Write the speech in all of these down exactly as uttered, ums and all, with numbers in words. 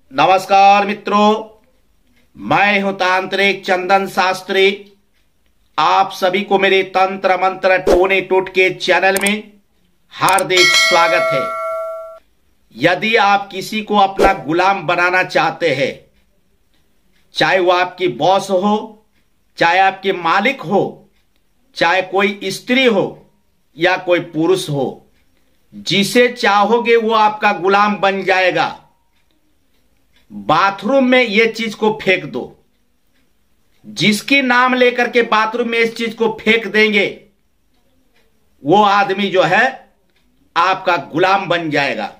नमस्कार मित्रों, मैं हूं तांत्रिक चंदन शास्त्री। आप सभी को मेरे तंत्र मंत्र टोने टोटके चैनल में हार्दिक स्वागत है। यदि आप किसी को अपना गुलाम बनाना चाहते हैं, चाहे वो आपकी बॉस हो, चाहे आपके मालिक हो, चाहे कोई स्त्री हो या कोई पुरुष हो, जिसे चाहोगे वो आपका गुलाम बन जाएगा। बाथरूम में ये चीज को फेंक दो। जिसकी नाम लेकर के बाथरूम में इस चीज को फेंक देंगे, वो आदमी जो है आपका गुलाम बन जाएगा।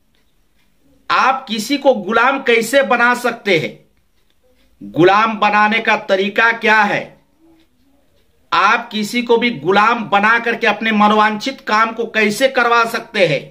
आप किसी को गुलाम कैसे बना सकते हैं? गुलाम बनाने का तरीका क्या है? आप किसी को भी गुलाम बना करके अपने मनोवांछित काम को कैसे करवा सकते हैं?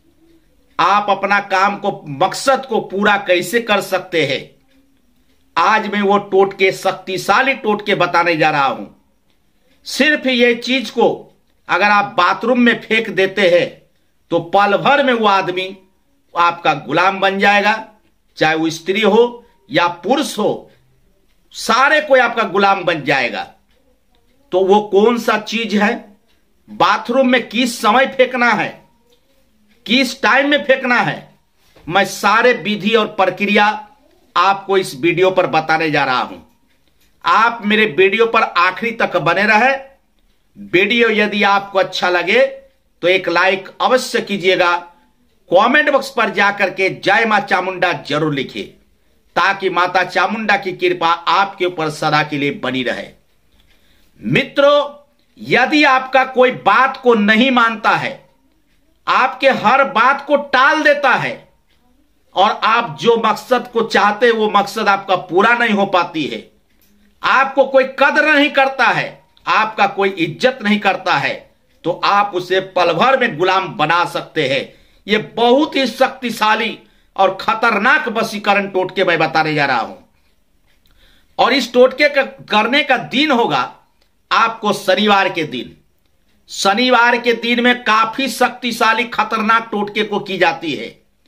आप अपना काम को, मकसद को पूरा कैसे कर सकते हैं? आज मैं वो टोटके, शक्तिशाली टोटके बताने जा रहा हूं। सिर्फ ये चीज को अगर आप बाथरूम में फेंक देते हैं तो पल भर में वो आदमी आपका गुलाम बन जाएगा। चाहे वो स्त्री हो या पुरुष हो, सारे कोई आपका गुलाम बन जाएगा। तो वो कौन सा चीज है? बाथरूम में किस समय फेंकना है, किस टाइम में फेंकना है, मैं सारे विधि और प्रक्रिया आपको इस वीडियो पर बताने जा रहा हूं। आप मेरे वीडियो पर आखिरी तक बने रहे। वीडियो यदि आपको अच्छा लगे तो एक लाइक अवश्य कीजिएगा। कमेंट बॉक्स पर जाकर के जय मां चामुंडा जरूर लिखिए, ताकि माता चामुंडा की कृपा आपके ऊपर सदा के लिए बनी रहे। मित्रों, यदि आपका कोई बात को नहीं मानता है, आपके हर बात को टाल देता है और आप जो मकसद को चाहते वो मकसद आपका पूरा नहीं हो पाती है, आपको कोई कदर नहीं करता है, आपका कोई इज्जत नहीं करता है, तो आप उसे पल भर में गुलाम बना सकते हैं। यह बहुत ही शक्तिशाली और खतरनाक वशीकरण टोटके मैं बताने जा रहा हूं। और इस टोटके का करने का दिन होगा आपको शनिवार के दिन। शनिवार के दिन में काफी शक्तिशाली खतरनाक टोटके को की जाती है।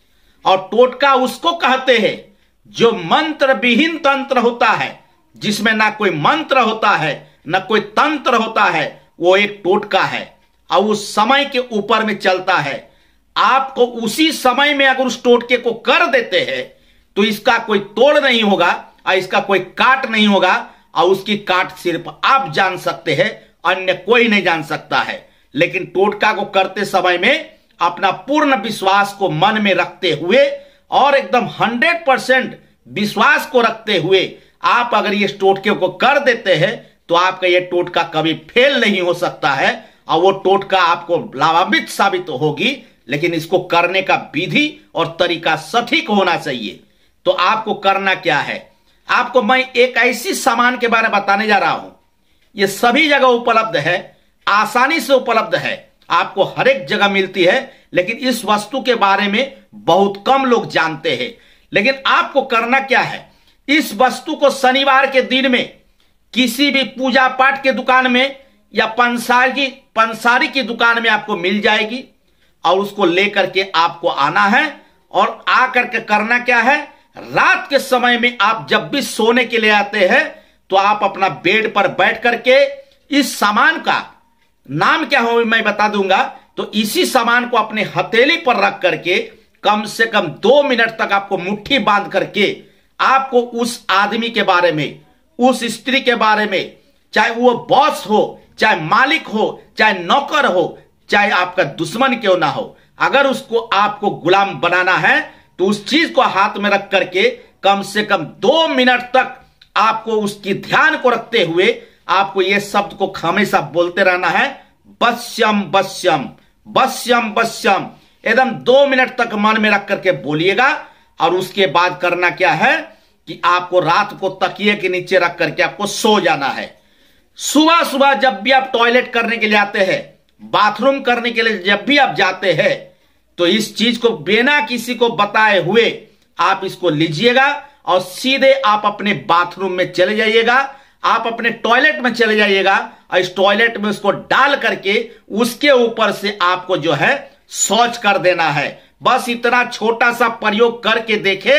और टोटका उसको कहते हैं जो मंत्र विहीन तंत्र होता है, जिसमें ना कोई मंत्र होता है ना कोई तंत्र होता है। वो एक टोटका है और उस समय के ऊपर में चलता है। आपको उसी समय में अगर उस टोटके को कर देते हैं तो इसका कोई तोड़ नहीं होगा और इसका कोई काट नहीं होगा, और उसकी काट सिर्फ आप जान सकते हैं, अन्य कोई नहीं जान सकता है। लेकिन टोटका को करते समय में अपना पूर्ण विश्वास को मन में रखते हुए और एकदम हंड्रेड परसेंट विश्वास को रखते हुए आप अगर ये टोटके को कर देते हैं तो आपका ये टोटका कभी फेल नहीं हो सकता है और वो टोटका आपको लाभान्वित साबित होगी। लेकिन इसको करने का विधि और तरीका सटीक होना चाहिए। तो आपको करना क्या है? आपको मैं एक ऐसी सामान के बारे में बताने जा रहा हूं। ये सभी जगह उपलब्ध है, आसानी से उपलब्ध है, आपको हर एक जगह मिलती है। लेकिन इस वस्तु के बारे में बहुत कम लोग जानते हैं। लेकिन आपको करना क्या है? इस वस्तु को शनिवार के दिन में किसी भी पूजा पाठ के दुकान में या पंसारी पंसारी की दुकान में आपको मिल जाएगी, और उसको लेकर के आपको आना है। और आकर के करना क्या है? रात के समय में आप जब भी सोने के लिए आते हैं तो आप अपना बेड पर बैठ करके इस सामान का नाम क्या हो मैं बता दूंगा। तो इसी सामान को अपने हथेली पर रख करके कम से कम दो मिनट तक आपको मुट्ठी बांध करके आपको उस आदमी के बारे में, उस स्त्री के बारे में, चाहे वो बॉस हो, चाहे मालिक हो, चाहे नौकर हो, चाहे आपका दुश्मन क्यों ना हो, अगर उसको आपको गुलाम बनाना है तो उस चीज को हाथ में रख करके कम से कम दो मिनट तक आपको उसकी ध्यान को रखते हुए आपको यह शब्द को हमेशा बोलते रहना है, बस्यम बस्यम बस्यम बस्यम। एकदम दो मिनट तक मन में रख करके बोलिएगा। और उसके बाद करना क्या है कि आपको रात को तकिए के नीचे रख करके आपको सो जाना है। सुबह सुबह जब भी आप टॉयलेट करने के लिए आते हैं, बाथरूम करने के लिए जब भी आप जाते हैं, तो इस चीज को बिना किसी को बताए हुए आप इसको लीजिएगा और सीधे आप अपने बाथरूम में चले जाइएगा, आप अपने टॉयलेट में चले जाइएगा और इस टॉयलेट में उसको डाल करके उसके ऊपर से आपको जो है शौच कर देना है। बस इतना छोटा सा प्रयोग करके देखे,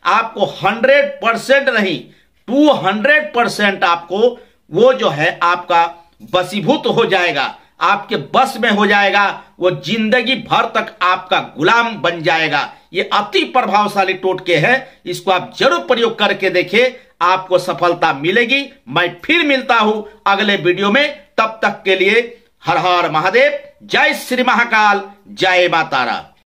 आपको हंड्रेड परसेंट नहीं टू हंड्रेड परसेंट आपको वो जो है आपका वशीभूत हो जाएगा, आपके बस में हो जाएगा, वो जिंदगी भर तक आपका गुलाम बन जाएगा। ये अति प्रभावशाली टोटके हैं, इसको आप जरूर प्रयोग करके देखिए, आपको सफलता मिलेगी। मैं फिर मिलता हूं अगले वीडियो में, तब तक के लिए हर हर महादेव, जय श्री महाकाल, जय माता रा।